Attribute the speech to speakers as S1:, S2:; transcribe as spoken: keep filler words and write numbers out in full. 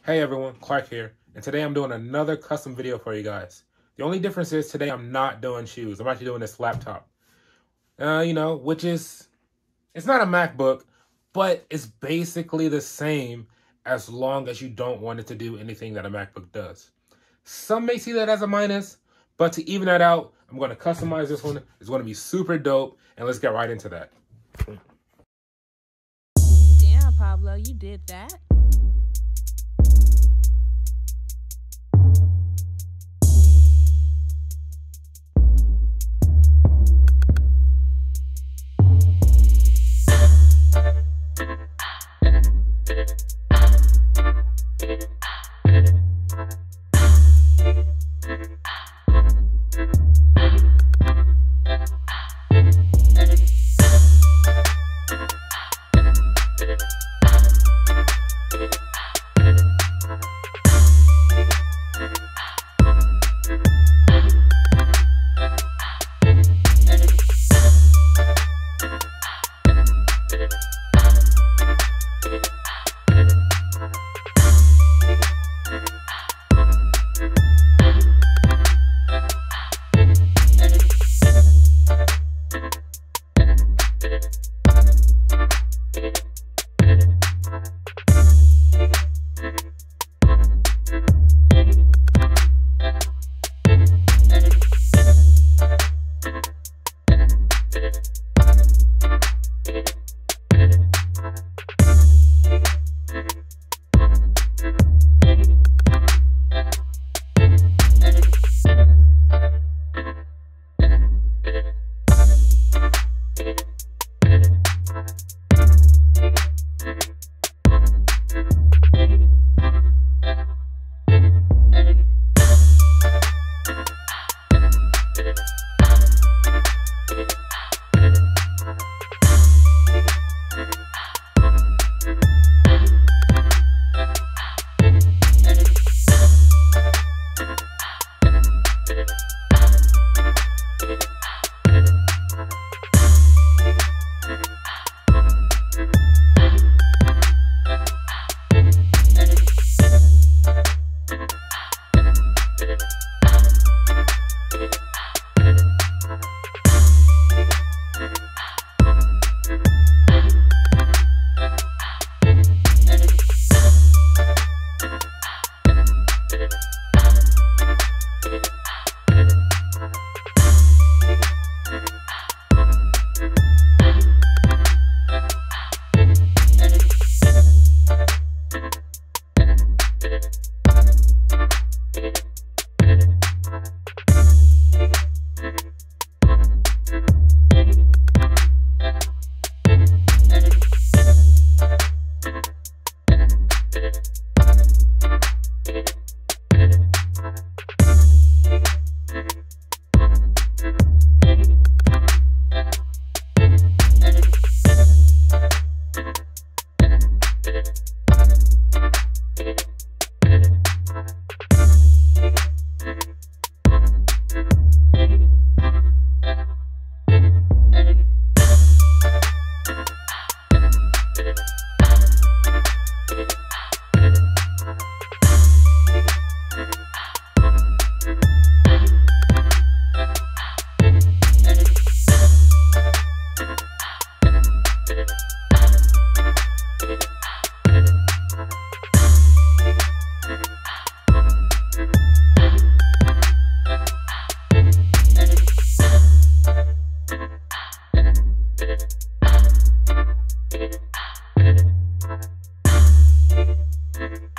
S1: Hey everyone, Clark here, and today I'm doing another custom video for you guys. The only difference is today I'm not doing shoes. I'm actually doing this laptop. Uh, you know, which is, it's not a MacBook, but it's basically the same as long as you don't want it to do anything that a MacBook does. Some may see that as a minus, but to even that out, I'm going to customize this one. It's going to be super dope, and let's get right into that.
S2: Damn, Pablo, you did that?
S1: Thank you.